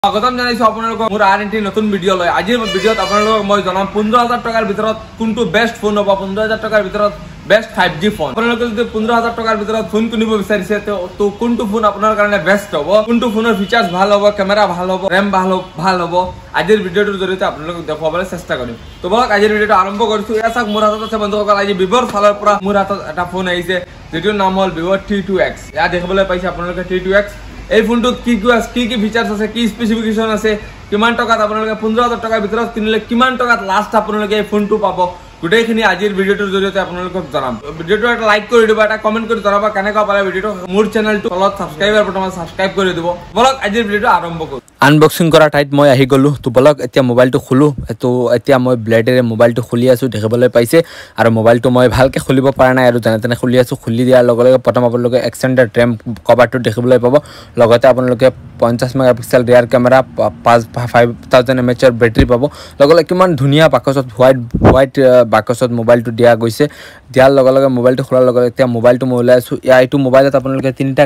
স্বাগতম জানাইছো আপোনালোকক মোৰ আৰএনটি নতুন ভিডিও লৈ। আজিৰ ভিডিওত আপোনালোকক মই জনাম 15000 টকাৰ ভিতৰত কোনটো বেষ্ট ফোন হ'ব। 15000 টকাৰ ভিতৰত বেষ্ট 5G ফোন। আপোনালোকে যদি 15000 টকাৰ ভিতৰত ফোন কিনিব বিচাৰিছে তো কোনটো ফোন আপোনাৰ কাৰণে বেষ্ট হ'ব, কোনটো ফোনৰ ফিচাৰ্স ভাল হ'ব, কেমেৰা ভাল হ'ব, RAM ভাল হ'ব, আজিৰ ভিডিওটোৰ জৰিয়তে আপোনালোকক দেখুৱাবলৈ চেষ্টা কৰিম। তো বলক আজিৰ ভিডিওটো আৰম্ভ কৰিছো। এয়া চাওক মোৰ হাতত আছে বন্ধুসকল, আজি ভিভোৰ ফালৰ পৰা মোৰ হাতত এটা ফোন আহিছে যেটোৰ নাম হ'ল Vivo T2X। ইয়া দেখিবলৈ পাইছে আপোনালোকে T2X। এই ফোনটোত কি ফিচাৰ্স আছে, কি স্পেচিফিকেশন আছে, কিমান টকাত আপোনালোকে 15000 টকাৰ ভিতৰত কিনিলে কিমান টকাত লাষ্ট আপোনালোকে এই ফোনটো পাব, গোটেইখিনি আজিৰ ভিডিওটোৰ জৰিয়তে আপোনালোকক জনাম। ভিডিওটো এটা লাইক কৰি দিব, এটা কমেন্ট কৰি জনাবা কেনেকুৱা পালে ভিডিওটো। মোৰ চেনেলটো তলত সাবস্ক্ৰাইবাৰ বটনত সাবস্ক্ৰাইব কৰি দিব। বলক আজিৰ ভিডিওটো আৰম্ভ কৰো। আনবক্সিং কৰা ঠাইত মই আহি গলো। তো বলক এতিয়া মোবাইলটো খুলো। তো এতিয়া মই ব্লেডেৰে মোবাইলটো খুলি আছো, দেখিবলৈ পাইছে। আৰু মোবাইলটো মই ভালকে খুলিব পৰা নাই আৰু যেনে তেনে খুলি আছো। খুলি দিয়াৰ লগে লগে প্ৰথম আপোনালোকে এক্সটেণ্ডেড RAM কভাৰটো দেখিবলৈ পাব। লগতে আপোনালোকে 50 মেগাপিক্সেল ৰিয়াৰ কেমেৰা, 5000 mAh বেটাৰী পাব। লগতে কিমান ধুনীয়া বাকচত হোৱাইট বাকচত মোবাইলটো দিয়া গৈছে। দিয়াৰ লগে লগে মোবাইলটো খোলাৰ লগে এতিয়া মোবাইলটো মই ওলাই আছো। এইটো মোবাইলত আপোনালোকে তিনিটা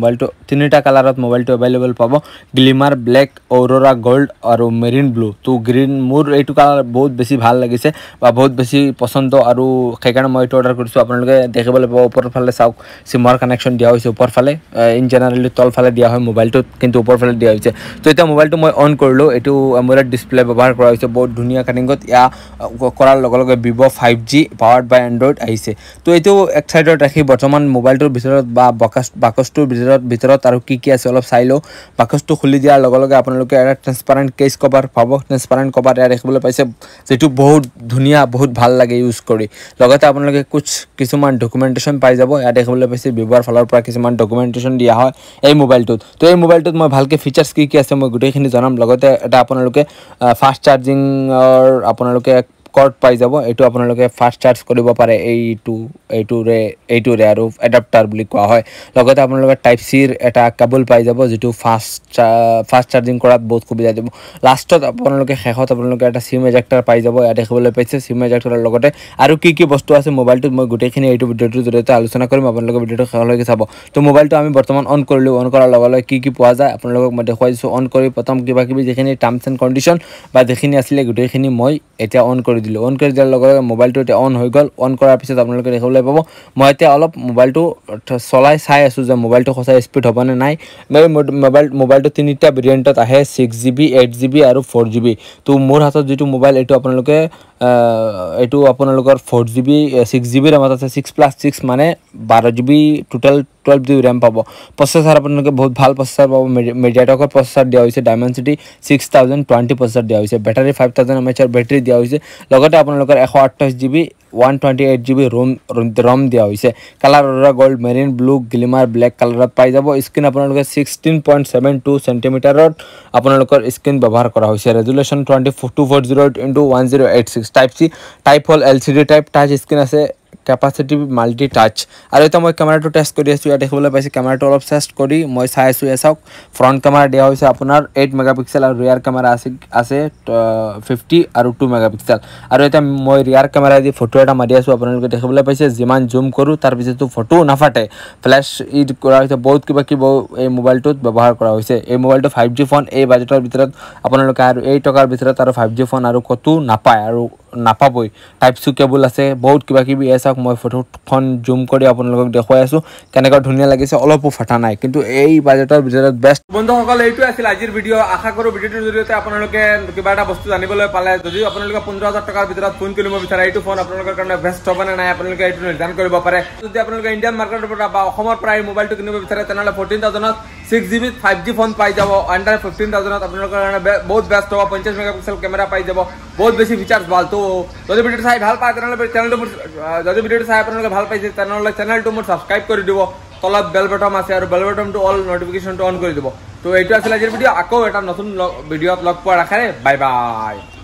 কালাৰত মোবাইলটো এভেইলেবল পাব। গ্লিমাৰ, ব্লেক, অৰোৰা গোল্ড আৰু মেৰিন ব্লু। তো গ্ৰীণ মোৰ এইটো কালাৰ বহুত বেছি ভাল লাগিছে বা বহুত বেছি পছন্দ, আৰু সেইকাৰণে মই এইটো অৰ্ডাৰ কৰিছোঁ। আপোনালোকে দেখিবলৈ পাব ওপৰৰ ফালে চাওক চিমৰ কানেকশ্যন দিয়া হৈছে ওপৰ ফালে। ইন জেনেৰেলি তলফালে দিয়া হয় মোবাইলটোত, কিন্তু ওপৰ ফালে দিয়া হৈছে। তো এতিয়া মোবাইলটো মই অন কৰিলোঁ। এইটো AMOLED ডিছপ্লে ব্যৱহাৰ কৰা হৈছে বহুত ধুনীয়া কাটিঙত। ইয়াৰ কৰাৰ লগে লগে Vivo 5G পাৱাৰ্ড বাই এণ্ড্ৰইড আহিছে। তো এইটো এক চাইডত ৰাখি বৰ্তমান মোবাইলটোৰ ভিতৰত বা বাকচটোৰ ভিতৰত আৰু কি আছে অলপ চাই লওঁ। বাকচটো খুলি দিয়াৰ লগে লগে আপোনালোকে এটা ট্ৰেন্সপাৰেণ্ট কেছ কভাৰ পাব। ট্ৰেন্সপাৰেণ্ট কভাৰ ইয়াত দেখিবলৈ পাইছে, যিটো বহুত ধুনীয়া, বহুত ভাল লাগে ইউজ কৰি। লগতে আপোনালোকে কিছুমান ডকুমেণ্টেশ্যন পাই যাব। ইয়াত দেখিবলৈ পাইছে Vivoৰ ফালৰ পৰা কিছুমান ডকুমেণ্টেশ্যন দিয়া হয় এই মোবাইলটোত। তো এই মোবাইলটোত মই ভালকৈ ফিচাৰ্ছ কি আছে মই গোটেইখিনি জনাম। লগতে এটা আপোনালোকে ফাষ্ট চাৰ্জিঙৰ আপোনালোকে কৰ্ড পাই যাব। এইটো আপোনালোকে ফাষ্ট চাৰ্জ কৰিব পাৰে এইটোৰে আৰু এডাপ্টাৰ বুলি কোৱা হয়। লগতে আপোনালোকে টাইপ-চিৰ এটা কেবল পাই যাব, যিটো ফাষ্ট চাৰ্জিং কৰাত বহুত সুবিধা দিব। লাষ্টত শেষত আপোনালোকে এটা চিম এজেক্টাৰ পাই যাব। ইয়াত দেখিবলৈ পাইছে চিম এজেক্টাৰৰ লগতে আৰু কি বস্তু আছে মোবাইলটোত মই গোটেইখিনি এইটো ভিডিঅ'টোৰ জৰিয়তে আলোচনা কৰিম। আপোনালোকে ভিডিঅ'টো শেষলৈকে চাব। তো মোবাইলটো আমি বৰ্তমান অন কৰিলোঁ। অন কৰাৰ লগে লগে কি পোৱা যায় আপোনালোকক মই দেখুৱাই দিছোঁ। অন কৰি প্ৰথম কিবাকিবি যিখিনি টাৰ্মছ এণ্ড কণ্ডিশ্যন বা যিখিনি আছিলে গোটেইখিনি মই এতিয়া অন কৰি দিলোঁ। অন কৰি দিয়াৰ লগে লগে মোবাইলটো এতিয়া অন হৈ গ'ল। অন কৰাৰ পিছত আপোনালোকে দেখিবলৈ পাব মই এতিয়া অলপ মোবাইলটো চলাই চাই আছোঁ যে মোবাইলটো সঁচাই স্পীড হ'বনে নাই। মোবাইলটো তিনিটা ভেৰিয়েণ্টত আহে, 6GB, 8GB আৰু 4GB। তো মোৰ হাতত যিটো মোবাইল এইটো আপোনালোকৰ 4GB 6GB ৰেমত আছে। 6+6 মানে 12GB, টোটেল 12GB ৰেম পাব। প্ৰচেছৰ আপোনালোকে বহুত ভাল প্ৰচেছৰ পাব। মিডিয়াটেকৰ প্ৰচেছৰ দিয়া হৈছে, ডাইমেনচিটি 6020 প্ৰচেছৰ দিয়া হৈছে। বেটাৰী 5000 mAh বেটাৰী দিয়া হৈছে। লগতে আপোনালোকৰ 128GB 128GB ৰম দিয়া হৈছে। Colour aurora gold, marine blue, glimmer black কালাৰত পাই যাব। স্ক্ৰীন আপোনালোকে 16.72 চেণ্টিমিটাৰত আপোনালোকৰ স্ক্ৰীন ব্যৱহাৰ কৰা হৈছে। Resolution 240x1086। টাইপ হ'ল LCD টাইপ। টাচ স্ক্ৰীন আছে, কেপাচিটি মাল্টি টাচ। আৰু এতিয়া মই কেমেৰাটো টেষ্ট কৰি আছোঁ। ইয়াত দেখিবলৈ পাইছে কেমেৰাটো অলপ টেষ্ট কৰি মই চাই আছোঁ। চাওক ফ্ৰণ্ট কেমেৰা দিয়া হৈছে আপোনাৰ 8 মেগাপিক্সেল আৰু ৰিয়াৰ কেমেৰা আছে 50 আৰু 2 মেগাপিক্সেল। আৰু এতিয়া মই ৰিয়াৰ কেমেৰা দি ফটো এটা মাৰি আছোঁ। আপোনালোকে দেখিবলৈ পাইছে যিমান জুম কৰোঁ তাৰপিছতো ফটো নাফাটে। ফ্লেছ কৰা হৈছে, বহুত কিবা এই মোবাইলটোত ব্যৱহাৰ কৰা হৈছে। এই মোবাইলটো 5G ফোন। এই বাজেটৰ ভিতৰত আপোনালোকে আৰু এই টকাৰ ভিতৰত আৰু 5G ফোন আৰু ক'তো নাপায় আৰু নাপাবই। টাইপ-চি কেবল আছে, বহুত কিবাকিবি চাওক। মই ফটোখন জুম কৰি আপোনালোকক দেখুৱাই আছোঁ কেনেকুৱা ধুনীয়া লাগিছে, অলপো ফটা নাই। কিন্তু এই বাজেটৰ ভিতৰত বেষ্ট। বন্ধুসকল এইটোৱে আছিল আজিৰ ভিডিঅ'। আশা কৰোঁ ভিডিঅ'টোৰ জৰিয়তে আপোনালোকে কিবা এটা বস্তু জানিবলৈ পালে। যদি আপোনালোকে 15000 টকাৰ ভিতৰত ফোন কিনিব বিচাৰে এইটো ফোন আপোনালোকৰ কাৰণে বেষ্ট হ'ব নে নাই আপোনালোকে এইটো নিৰ্ধাৰণ কৰিব পাৰে। যদি আপোনালোকে ইণ্ডিয়ান মাৰ্কেটৰ পৰা বা অসমৰ পৰা এই মোবাইলটো কিনিব বিচাৰে তেনেহ'লে 14000ত 6GB 5G ফোন পাই যাব। আণ্ডাৰ 15000ত আপোনালোকৰ কাৰণে বহুত বেষ্ট হ'ব। 50 মেগাপিক্সেল কেমেৰা পাই যাব, বহুত বেছি ফিচাৰ্ছ ভাল। তো যদি ভিডিঅ'টো চাই ভাল পায় তেনেহ'লে যদি ভিডিঅ'টো চাই আপোনালোকে ভাল পাইছে তেনেহ'লে চেনেলটো মোৰ ছাবস্ক্ৰাইব কৰি দিব। তলত বেল বটন আছে আৰু বেল বটনটো অল নটিফিকেশ্যনটো অন কৰি দিব। তো এইটো আছিল আজিৰ ভিডিঅ'। আকৌ এটা নতুন ভিডিঅ'ত লগ পোৱাৰ আশাৰে বাই বাই।